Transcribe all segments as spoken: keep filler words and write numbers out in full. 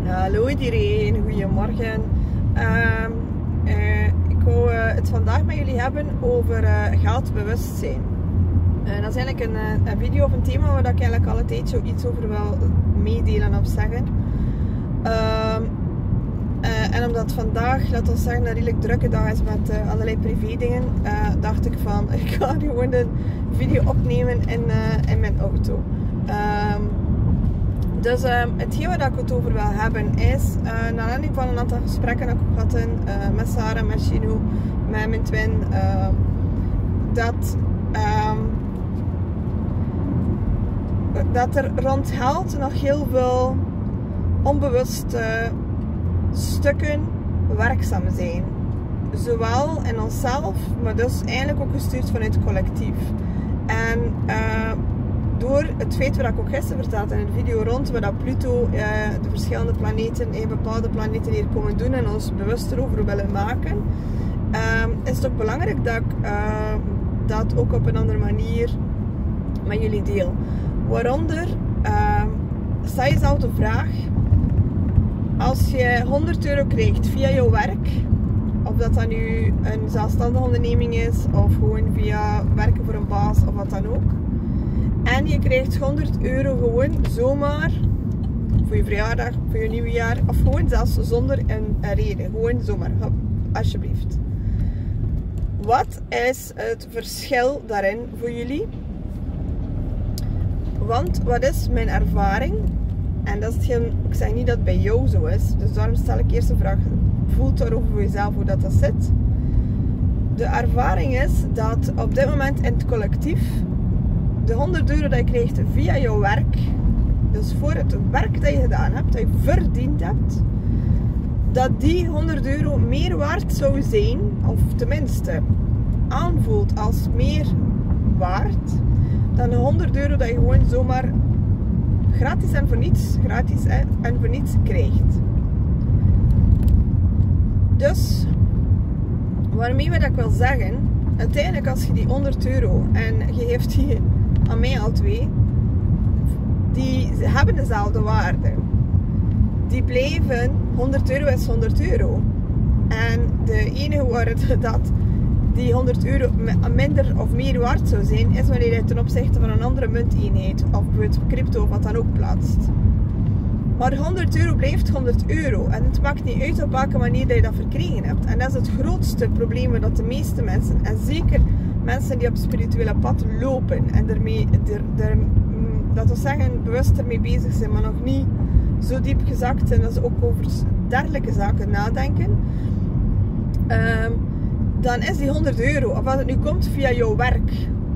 Hallo iedereen, goedemorgen. Uh, uh, ik wou uh, het vandaag met jullie hebben over uh, geldbewustzijn. Uh, dat is eigenlijk een, uh, een video of een thema waar ik eigenlijk al een tijdje iets over wil meedelen of zeggen. Uh, uh, en omdat vandaag, laten we zeggen, een redelijk drukke dag is met uh, allerlei privé dingen, uh, dacht ik van ik ga gewoon een video opnemen in, uh, in mijn auto. Uh, Dus uh, hetgeen waar ik het over wil hebben is, uh, naar aanleiding van een aantal gesprekken dat ik had uh, met Sarah, met Chino, met mijn twin, uh, dat, uh, dat er rond geld nog heel veel onbewuste stukken werkzaam zijn. Zowel in onszelf, maar dus eigenlijk ook gestuurd vanuit het collectief. En uh, door het feit wat ik ook gisteren vertelde in een video rond, waar dat Pluto, uh, de verschillende planeten, eh, bepaalde planeten hier komen doen en ons bewuster over willen maken, uh, is het ook belangrijk dat ik uh, dat ook op een andere manier met jullie deel. Waaronder, uh, stel jezelf de vraag, als je honderd euro krijgt via jouw werk, of dat dan nu een zelfstandige onderneming is, of gewoon via werken voor een baas, of wat dan ook, en je krijgt honderd euro gewoon zomaar voor je verjaardag, voor je nieuwjaar, of gewoon zelfs zonder een, een reden. Gewoon zomaar, alsjeblieft. Wat is het verschil daarin voor jullie? Want wat is mijn ervaring? En dat is hetgeen, ik zeg niet dat het bij jou zo is, dus daarom stel ik eerst de vraag, voel daarover voor jezelf hoe dat, dat zit. De ervaring is dat op dit moment in het collectief de honderd euro dat je krijgt via jouw werk, dus voor het werk dat je gedaan hebt, dat je verdiend hebt, dat die honderd euro meer waard zou zijn, of tenminste aanvoelt als meer waard, dan de honderd euro dat je gewoon zomaar gratis en voor niets, gratis en voor niets krijgt. Dus, waarmee wat ik wil zeggen, uiteindelijk als je die honderd euro en je geeft die aan mij al twee, die hebben dezelfde waarde. Die blijven, honderd euro is honderd euro. En de enige waar het, dat die honderd euro minder of meer waard zou zijn, is wanneer je ten opzichte van een andere munteenheid, of bijvoorbeeld crypto of wat dan ook plaatst. Maar honderd euro blijft honderd euro. En het maakt niet uit op welke manier dat je dat verkregen hebt. En dat is het grootste probleem dat de meeste mensen, en zeker mensen die op het spirituele pad lopen en ermee, er, er, dat wil zeggen, bewust ermee bezig zijn, maar nog niet zo diep gezakt zijn dat ze ook over dergelijke zaken nadenken, um, dan is die honderd euro, of als het nu komt via jouw werk,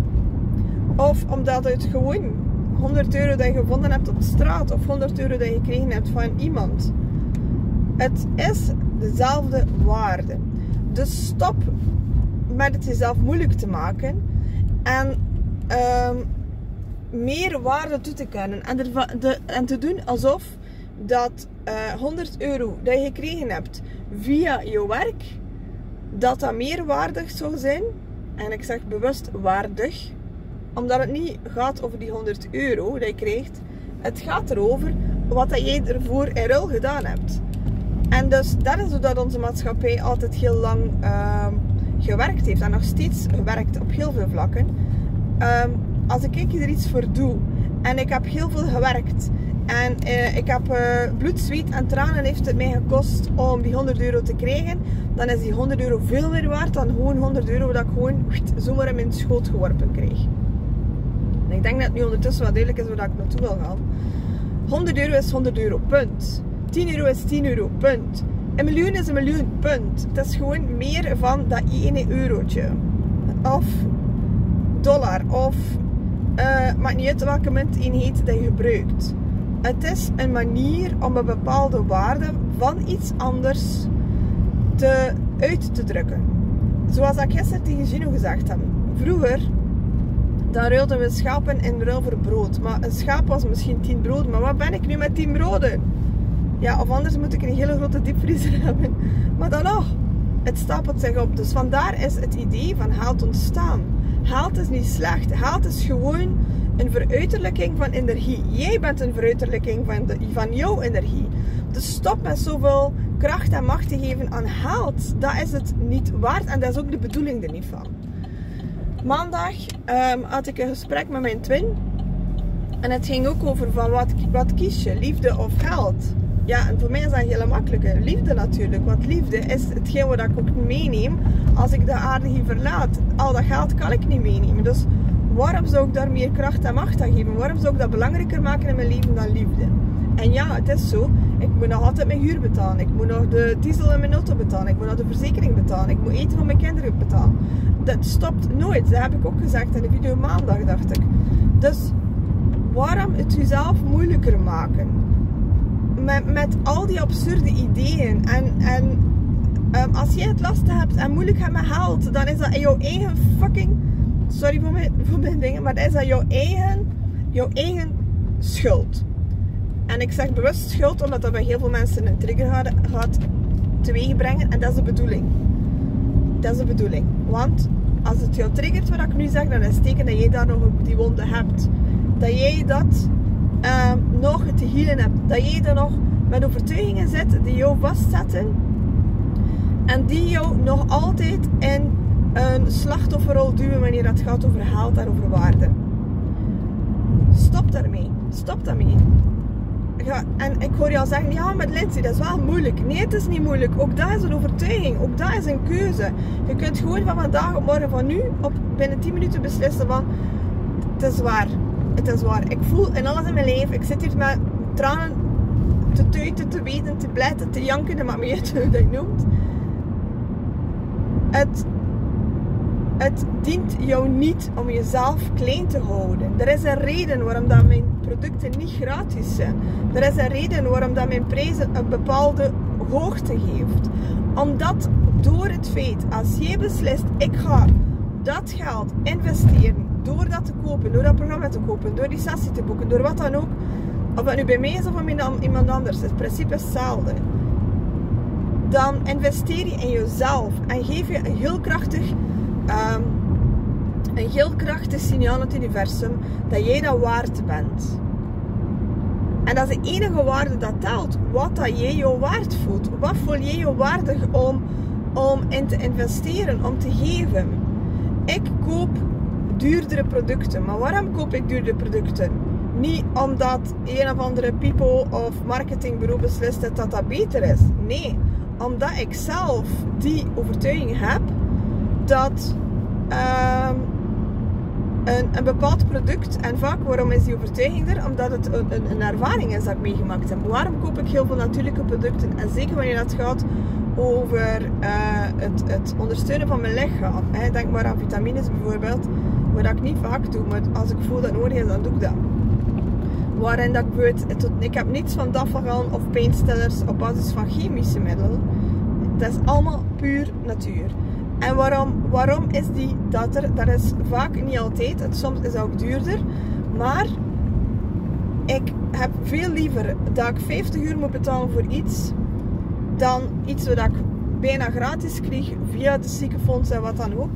of omdat het gewoon honderd euro dat je gevonden hebt op de straat, of honderd euro dat je gekregen hebt van iemand, het is dezelfde waarde. Dus stop met het jezelf moeilijk te maken en um, meer waarde toe te kennen en, er, de, en te doen alsof dat uh, honderd euro dat je gekregen hebt via je werk, dat dat meer waardig zou zijn. En ik zeg bewust waardig, omdat het niet gaat over die honderd euro dat je krijgt, het gaat erover wat dat jij ervoor in ruil gedaan hebt. En dus dat is zodat onze maatschappij altijd heel lang uh, gewerkt heeft en nog steeds gewerkt op heel veel vlakken. Um, als ik er iets voor doe en ik heb heel veel gewerkt en uh, ik heb uh, bloed, zweet en tranen heeft het mij gekost om die honderd euro te krijgen, dan is die honderd euro veel meer waard dan gewoon honderd euro dat ik gewoon zomaar in mijn schoot geworpen krijg. En ik denk dat het nu ondertussen wat duidelijk is waar ik naartoe wil gaan. honderd euro is honderd euro, punt. tien euro is tien euro, punt. Een miljoen is een miljoen, punt. Het is gewoon meer van dat ene eurotje. Of dollar, of uh, maakt niet uit welke munteenheid dat je gebruikt. Het is een manier om een bepaalde waarde van iets anders te, uit te drukken. Zoals ik gisteren tegen Gino gezegd heb. Vroeger, dan ruilden we schapen in ruil voor brood. Maar een schaap was misschien tien brood. Maar wat ben ik nu met tien broden? Ja, of anders moet ik een hele grote diepvriezer hebben. Maar dan nog, het stapelt zich op. Dus vandaar is het idee van geld ontstaan. Geld is niet slecht. Geld is gewoon een veruiterlijking van energie. Jij bent een veruiterlijking van, de, van jouw energie. Dus stop met zoveel kracht en macht te geven aan geld. Dat is het niet waard en dat is ook de bedoeling er niet van. Maandag um, had ik een gesprek met mijn twin. En het ging ook over van wat, wat kies je, liefde of geld? Ja, en voor mij is dat heel makkelijk. Liefde natuurlijk, want liefde is hetgeen wat ik ook meeneem als ik de aarde hier verlaat. Al dat geld kan ik niet meenemen. Dus waarom zou ik daar meer kracht en macht aan geven? Waarom zou ik dat belangrijker maken in mijn leven dan liefde? En ja, het is zo. Ik moet nog altijd mijn huur betalen. Ik moet nog de diesel in mijn auto betalen. Ik moet nog de verzekering betalen. Ik moet eten voor mijn kinderen betalen. Dat stopt nooit. Dat heb ik ook gezegd in de video maandag, dacht ik. Dus waarom het jezelf moeilijker maken? Met, met al die absurde ideeën. En, en um, als jij het lastig hebt en moeilijk hebt met geld, dan is dat jouw eigen fucking... Sorry voor mijn, voor mijn dingen, maar dat is dat jouw eigen, jouw eigen schuld. En ik zeg bewust schuld, omdat dat bij heel veel mensen een trigger gaat, gaat teweeg brengen. En dat is de bedoeling. Dat is de bedoeling. Want als het jou triggert wat ik nu zeg, dan is het teken dat jij daar nog die wonden hebt. Dat jij dat uh, nog te healen hebt. Dat jij er nog met overtuigingen zit die jou vastzetten. En die jou nog altijd in een slachtofferrol duwen wanneer het gaat over geld en over waarde. Stop daarmee. Stop daarmee. Ja, en ik hoor je al zeggen, ja, met Lindsay, dat is wel moeilijk. Nee, het is niet moeilijk. Ook dat is een overtuiging. Ook dat is een keuze. Je kunt gewoon van vandaag op morgen, van nu, op binnen tien minuten beslissen van, het is waar. Het is waar. Ik voel in alles in mijn leven, ik zit hier met tranen te tuiten, te weten, te blijten, te janken, dat maakt me uit hoe dat je noemt. Het, het dient jou niet om jezelf klein te houden. Er is een reden waarom dat mijn producten niet gratis zijn. Er is een reden waarom dat mijn prijzen een bepaalde hoogte geeft. Omdat door het feit, als jij beslist, ik ga dat geld investeren, door dat te kopen, door dat programma te kopen, door die sessie te boeken, door wat dan ook, of dat nu bij mij is of bij iemand anders, het principe is hetzelfde. Dan investeer je in jezelf en geef je een heel krachtig um, een heel krachtig signaal aan het universum dat jij dat waard bent. En dat is de enige waarde dat telt. Wat dat jij jou waard voelt. Wat voel jij jou waardig om, om in te investeren, om te geven. Ik koop duurdere producten. Maar waarom koop ik duurdere producten? Niet omdat een of andere people of marketingbureau beslist dat dat, dat beter is. Nee, omdat ik zelf die overtuiging heb dat um, een, een bepaald product, en vaak waarom is die overtuiging er? Omdat het een, een, een ervaring is dat ik meegemaakt heb. Waarom koop ik heel veel natuurlijke producten? En zeker wanneer het gaat over uh, het, het ondersteunen van mijn lichaam. Hè. Denk maar aan vitamines bijvoorbeeld, wat ik niet vaak doe, maar als ik voel dat het nodig is, dan doe ik dat. Waarin dat ik weet, ik heb niets van Dafalgan of pijnstillers op basis van chemische middelen. Dat is allemaal puur natuur. En waarom, waarom is die dat er? Dat is vaak niet altijd. Het, soms is het ook duurder. Maar ik heb veel liever dat ik vijftig uur moet betalen voor iets dan iets wat ik bijna gratis kreeg via de ziekenfonds en wat dan ook.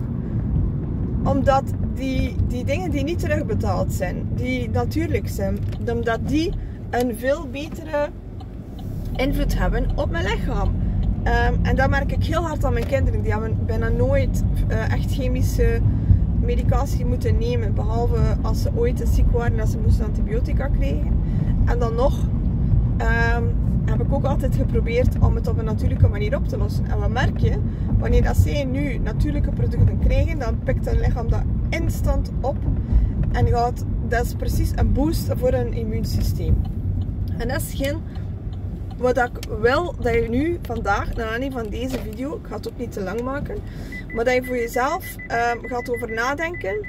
Omdat die, die dingen die niet terugbetaald zijn, die natuurlijk zijn, omdat die een veel betere invloed hebben op mijn lichaam. Um, en dat merk ik heel hard aan mijn kinderen. Die hebben bijna nooit uh, echt chemische medicatie moeten nemen. Behalve als ze ooit ziek waren en als ze moesten antibiotica krijgen. En dan nog um, heb ik ook altijd geprobeerd om het op een natuurlijke manier op te lossen. En wat merk je? Wanneer als zij nu natuurlijke producten krijgen, dan pikt hun lichaam dat instant op. En gaat, dat is precies een boost voor hun immuunsysteem. En dat is geen... Wat ik wil dat je nu vandaag, naar aanleiding van deze video, ik ga het ook niet te lang maken, maar dat je voor jezelf um, gaat over nadenken.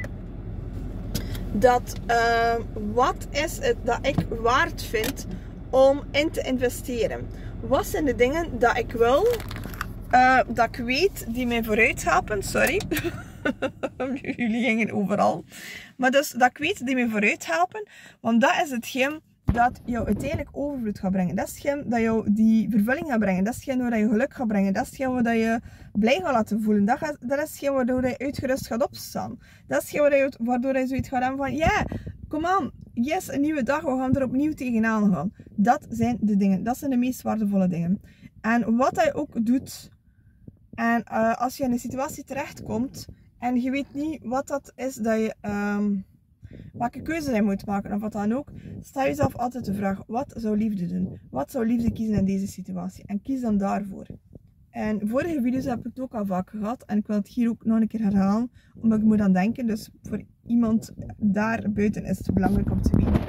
Dat uh, wat is het dat ik waard vind om in te investeren? Wat zijn de dingen dat ik wil, uh, dat ik weet die mij vooruit helpen? Sorry, jullie gingen overal. Maar dus dat ik weet die mij vooruit helpen, want dat is hetgeen dat jou uiteindelijk overvloed gaat brengen. Dat is hetgeen dat jou die vervulling gaat brengen. Dat is hetgeen waar je geluk gaat brengen. Dat is hetgeen waar je blij gaat laten voelen. Dat, gaat, dat is hetgeen waardoor je uitgerust gaat opstaan. Dat is hetgeen waardoor je zoiets gaat hebben van, ja, kom aan, yes, een nieuwe dag, we gaan er opnieuw tegenaan gaan. Dat zijn de dingen, dat zijn de meest waardevolle dingen. En wat hij ook doet, en uh, als je in een situatie terechtkomt en je weet niet wat dat is dat je, um, welke keuze je moet maken of wat dan ook, stel jezelf altijd de vraag, wat zou liefde doen? Wat zou liefde kiezen in deze situatie? En kies dan daarvoor. En vorige video's heb ik het ook al vaak gehad en ik wil het hier ook nog een keer herhalen, omdat ik moet aan denken, dus voor iemand daar buiten is het belangrijk om te weten.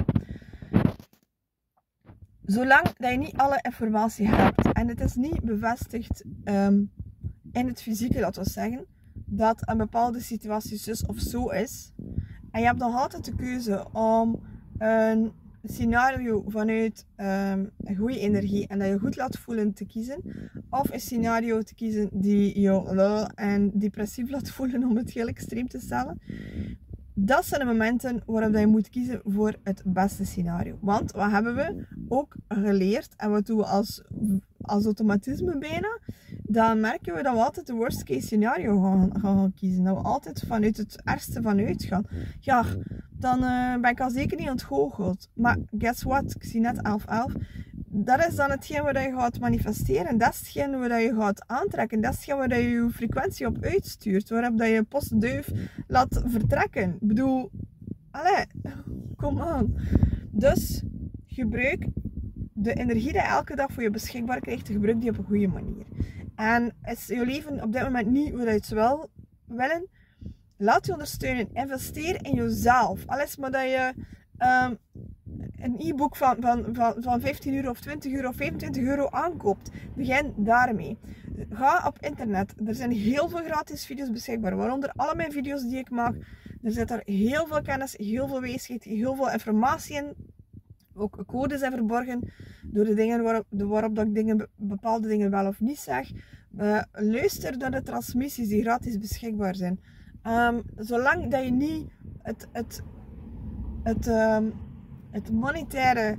Zolang dat je niet alle informatie hebt en het is niet bevestigd um, in het fysieke, laten we zeggen, dat een bepaalde situatie zus of zo is, en je hebt nog altijd de keuze om een scenario vanuit um, een goede energie en dat je goed laat voelen te kiezen, of een scenario te kiezen die je lul en depressief laat voelen, om het heel extreem te stellen. Dat zijn de momenten waarop je moet kiezen voor het beste scenario. Want wat hebben we ook geleerd en wat doen we als, als automatisme bijna, dan merken we dat we altijd de worst case scenario gaan, gaan kiezen. Dat we altijd vanuit het ergste vanuit gaan. Ja, dan uh, ben ik al zeker niet ontgoocheld. Maar guess what? Ik zie net elf elf. Dat is dan hetgeen waar je gaat manifesteren. Dat is hetgeen waar je gaat aantrekken. Dat is hetgeen waar je je frequentie op uitstuurt. Waarop dat je postduif laat vertrekken. Ik bedoel, allee, kom aan. Dus gebruik de energie die je elke dag voor je beschikbaar krijgt, gebruik die op een goede manier. En is je leven op dit moment niet hoe je het wil willen, laat je ondersteunen. Investeer in jezelf. Al is maar dat je um, een e-book van, van, van, van vijftien euro of twintig euro of vijfentwintig euro aankoopt. Begin daarmee. Ga op internet. Er zijn heel veel gratis video's beschikbaar. Waaronder alle mijn video's die ik maak. Er zit er heel veel kennis, heel veel wijsheid, heel veel informatie in. Ook codes zijn verborgen door de dingen waarop, waarop dat ik dingen, bepaalde dingen wel of niet zeg. Uh, luister naar de transmissies die gratis beschikbaar zijn. Um, zolang dat je niet het, het, het, um, het monetaire,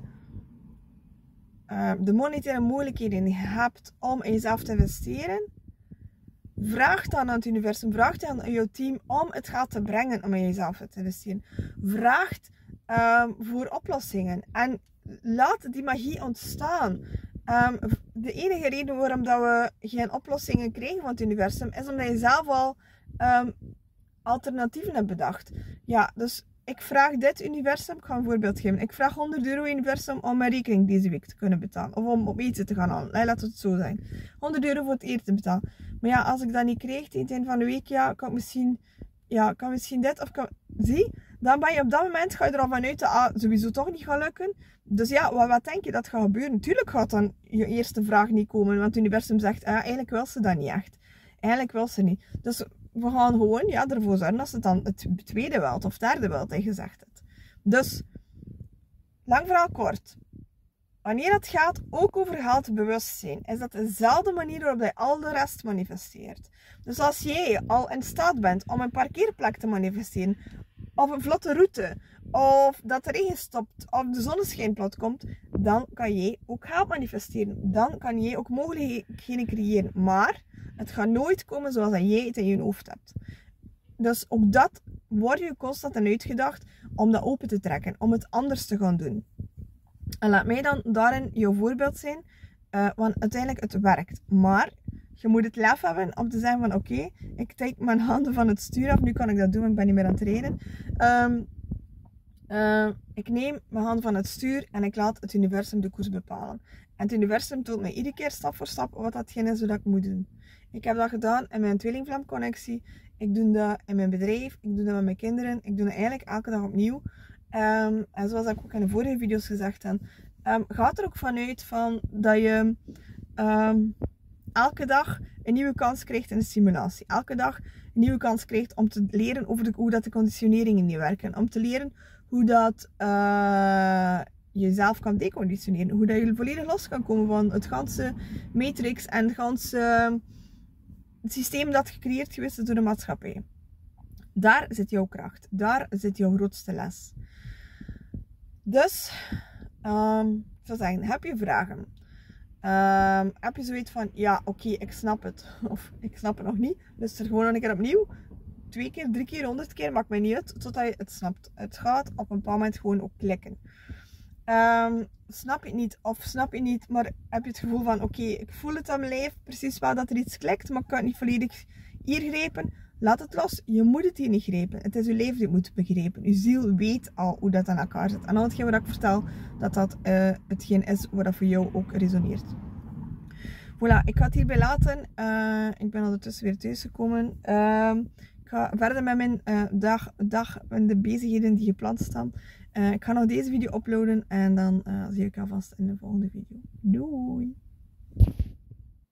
uh, de monetaire mogelijkheden hebt om in jezelf te investeren, vraag dan aan het universum, vraag dan aan jouw team om het geld te brengen om in jezelf te investeren. Vraag um, voor oplossingen en laat die magie ontstaan. Um, de enige reden waarom dat we geen oplossingen krijgen van het universum is omdat je zelf al um, alternatieven hebt bedacht. Ja, dus ik vraag dit universum, ik ga een voorbeeld geven. Ik vraag honderd euro universum om mijn rekening deze week te kunnen betalen. Of om op eten te gaan halen. Laten we het zo zijn. honderd euro voor het eten te betalen. Maar ja, als ik dat niet kreeg tegen het eind van de week, ja, kan ik misschien, ja, kan misschien dit of kan... Zie, dan ben je op dat moment, ga je er al vanuit dat ah, sowieso toch niet gaat lukken. Dus ja, wat, wat denk je dat gaat gebeuren? Natuurlijk gaat dan je eerste vraag niet komen, want het universum zegt, ah, eigenlijk wil ze dat niet echt. Eigenlijk wil ze niet. Dus we gaan gewoon ja, ervoor zorgen dat ze dan het tweede wilt of derde wilt dat je gezegd hebt. Dus, lang verhaal kort. Wanneer het gaat ook over geldbewustzijn, is dat dezelfde manier waarop je al de rest manifesteert. Dus als jij al in staat bent om een parkeerplek te manifesteren, of een vlotte route, of dat de regen stopt, of de zonneschijn plat komt, dan kan jij ook geld manifesteren. Dan kan jij ook mogelijkheden creëren. Maar het gaat nooit komen zoals jij het in je hoofd hebt. Dus ook dat word je constant aan uitgedacht om dat open te trekken, om het anders te gaan doen. En laat mij dan daarin jouw voorbeeld zijn, uh, want uiteindelijk het werkt. Maar je moet het lef hebben om te zeggen van oké, okay, ik trek mijn handen van het stuur af, nu kan ik dat doen, want ik ben niet meer aan het rijden. Um, uh, ik neem mijn handen van het stuur en ik laat het universum de koers bepalen. En het universum toont mij iedere keer stap voor stap wat datgene is wat ik moet doen. Ik heb dat gedaan in mijn tweelingvlamconnectie, ik doe dat in mijn bedrijf, ik doe dat met mijn kinderen, ik doe dat eigenlijk elke dag opnieuw. Um, en zoals ik ook in de vorige video's gezegd heb, um, gaat er ook vanuit van dat je um, elke dag een nieuwe kans krijgt in de simulatie. Elke dag een nieuwe kans krijgt om te leren over de, hoe dat de conditioneringen niet werken. Om te leren hoe dat uh, jezelf kan deconditioneren. Hoe dat je volledig los kan komen van het ganse matrix en het ganse uh, het systeem dat gecreëerd geweest is door de maatschappij. Daar zit jouw kracht. Daar zit jouw grootste les. Dus, um, ik zou zeggen, heb je vragen? Um, heb je zoiets van, ja, oké, okay, ik snap het. Of, ik snap het nog niet. Dus er gewoon een keer opnieuw. twee keer, drie keer, honderd keer, maakt mij niet uit, totdat je het snapt. Het gaat op een bepaald moment gewoon ook klikken. Um, snap je het niet, of snap je niet, maar heb je het gevoel van, oké, okay, ik voel het aan mijn lijf, precies wel dat er iets klikt, maar ik kan het niet volledig hier grijpen. Laat het los, je moet het hier niet grijpen. Het is je lijf die het moet begrijpen. Je ziel weet al hoe dat aan elkaar zit. En al hetgeen wat ik vertel, dat dat uh, hetgeen is wat dat voor jou ook resoneert. Voilà, ik ga het hierbij laten. Uh, ik ben ondertussen weer thuis gekomen. Uh, ik ga verder met mijn uh, dag, dag en de bezigheden die gepland staan. Uh, ik ga nog deze video uploaden en dan uh, zie ik alvast in de volgende video. Doei!